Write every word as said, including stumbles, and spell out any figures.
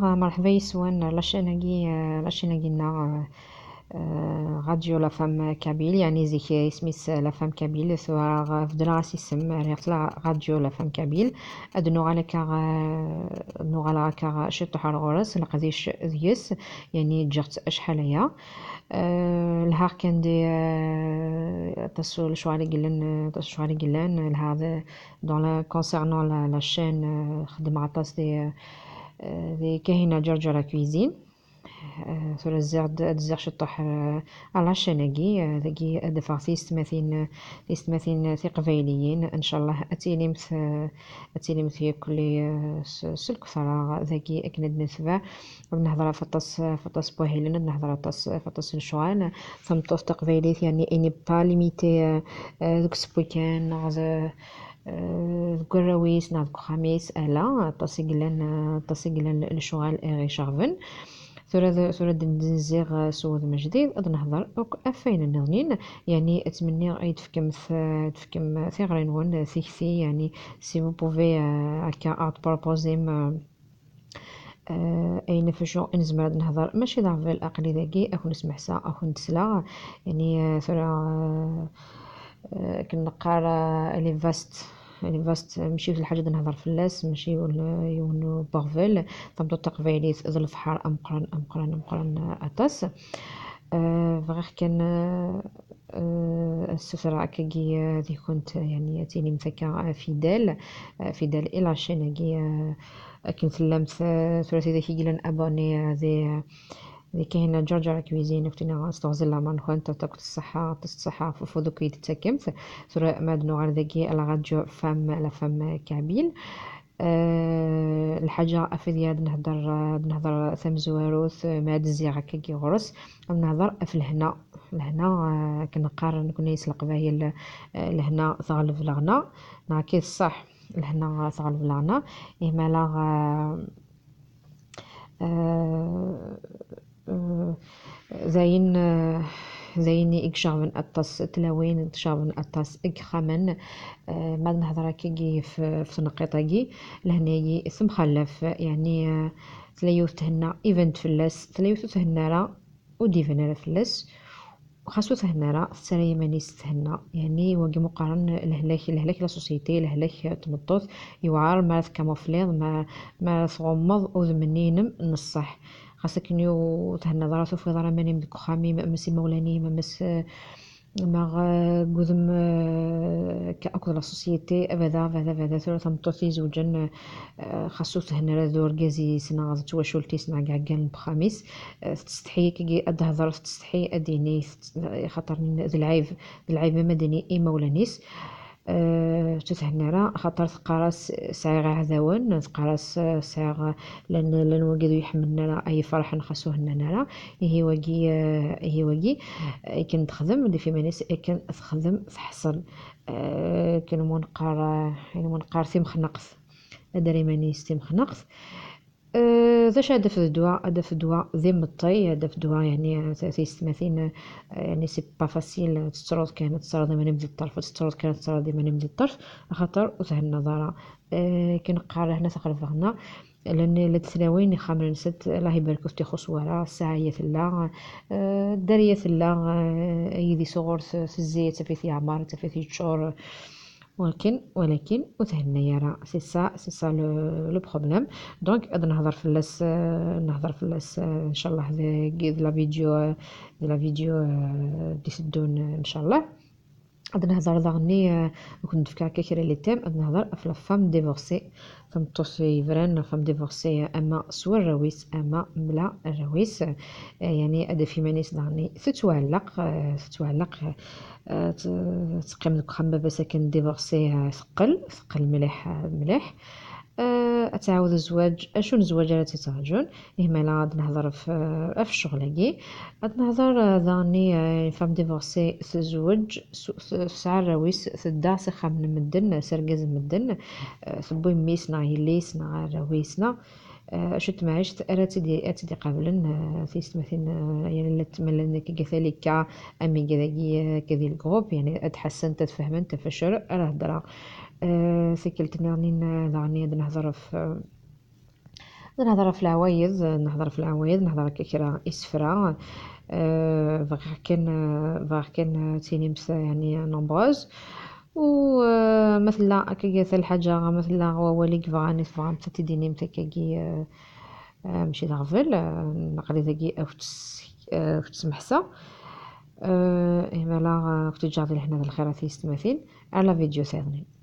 مرحبا يسوان لاشيناكي لاشيناكينا راديو لا فام كابيل يعني زيك سميس لا فام كابيل ثوا فضلا غاس يسم ريغتلا راديو لا فام كابيل ادنو على كا نو على كا شتو حار غورس لقديش ذيس يعني جات اشحاليا الهار كان دي تصو الشوالي قلن تصو الشوالي قلن هذا دون لا كونسيرنون لا شين خدم عطاس دي ذي كاينة جرجرة كويزين ثورة الزرد الزر شطح على شناقي ذاكي دفع ثيست مثين ثيست مثين ثي قبايليين ان شاء الله اتيليم اتيليم في كل سلك ثرا ذاكي اكند نتبع ونهضر فطس فطس بوهيلن نهضر فطس فطس نشوان ثم طوف تقبايليت يعني اني با ليميتي دوك سبويكان نغز كراويس نعرف خميس الا تصيقلن تصيقلن الشغال غي شغفن ثورة ثورة دنزيغ سود مجديد أد نهضر أوك أفين النغنين يعني أتمنى عيد فكم تفكم ثغرين ون ثيكثي يعني سي فو بوفي هكا أعط بروبوزيم أين فشو نزمر نهضر ماشي ضعف الأقل ذاكي أكون نسمح سا أكون نتسلا يعني ثورة كنقار لي فاست لي فاست ماشي في الحاجة نهضر في اللاس ماشي يونو بورفيل طمطو تقبايليت ذو الفحار أمقرن أمقرن أمقرن أطاس فغير كان السفرة كي ذي كنت يعني تيني مثكا فيدال فيدال إلى شيناكي كنت لمت ثلاثي ذاكي قلن أبوني ذي ذي كاينة جرجرة كويزين كنتنا استغزل لا من خوان تاكل الصحة الصحة فوضو كي تتسكمت ثرى مادنو غير ذاكي الغاديو فم لا فم كابيل أه الحاجة أفيديا نهضر نهضر ثم زواروث ماد الزيغة كي غرس نهضر في الهنا الهنا أه كنقارن كنا يسلق باهي الهنا ثغلب الغنا ناكي الصح الهنا ثغلب الغنا إهمالا أه أه زين زيني إكشافن أطاس تلاوين تشافن أطاس إكخامن أه ما نهضر كي في في نقيطاكي لهنايا ثم خلف يعني تلايوث تهنا إيفنت فلاس تلايوث تهنا را وديفنا فلاس خاصو تهنا را تسري مانيس تهنا يعني واقي مقارن الهلاك الهلاك لا سوسيتي الهلاك تمطوط يوعار ما كاموفليغ ما ما تغمض وذمنينم نصح خاصك نيو تهنا ضراتو في ضرا ماني بدك خامي مس مولاني مس ما قدم كأكل السوسيتي أبدا فهذا فهذا ثلاثة تمطوطي زوجا خاصو تهنا ذور جازي سنا غازت وشولتي سنا كاع كان بخميس تستحي كي أدهضر تستحي أديني خاطر ذي العيب ذي العيب مدني إي مولانيس أه تتهنرا خاطر ثقراس سايغ عذاون ثقراس سايغ لان لان وقدو يحملنا اي فرح نخصوه لنا هي وقي هي وقي كنت تخدم دي في مناس كان تخدم تحصل أه كان منقار يعني منقار ثيم خنقث ادري مانيس ثيم خنقث ذاش هدف الدواء هدف الدواء ذي مطي هدف الدواء يعني ثيست مثين يعني سي با فاسيل تسترد كانت تسترد من نبذ الطرف تسترد كانت تسترد من نبذ الطرف خاطر وثه النظارة أه كنقار هنا ثقل هنا لان لتثلاوين خامر نسد الله يبارك في خصوارا الساعية ثلا أه الدارية ثلا أه يدي صغور في الزيت في عمار في تشور ولكن ولكن وتهنا يرى سي سا سي سا لو لو بروبليم دونك غادي نهضر في اللاس نهضر في اللاس ان شاء الله ذي لا فيديو ذي لا فيديو دي سدون ان شاء الله غادي نهضر ضغني كنت نفكر كيكري لي تيم غادي نهضر في لا فام ديفورسي فم توصي فران فام ديفورسي اما سوا الرويس اما بلا الرويس يعني هذا في مانيس ضغني تتعلق تتعلق تقيم ديك خمبة باش كان ديفورسي ثقل ثقل مليح مليح اتعاود الزواج اشو الزواج راه تتعجن اهمالا غاد نهضر في في الشغل غاد نهضر ضاني فام ديفورسي تزوج ساعه الرويس تدا سخه من مدن سرقز مدن ثبوي ميسنا يليسنا رويسنا شو تمعيشت اراتدي اتدي قبلا في مثلا يعني لا تملنا كذلك امي كذاكي كذي الجروب يعني اتحسن تتفهم تفشر راه درا سكلت ناني ناني نهضر في نهضر في العوايد نهضر في العوايد نهضر كيرا إسفرا أه فغ كان فغ كان تينيمس يعني نومبروز و آه، مثلا كيجي الحاجة مثلا هو وليك فغاني فغام تديني متكاكي أه آه، ماشي تغفل آه، نقري ذاكي أو تس أه تسمحسا أه إيمالا كنت تجعل لحنا الخيرات يستمثل على فيديو ثاني.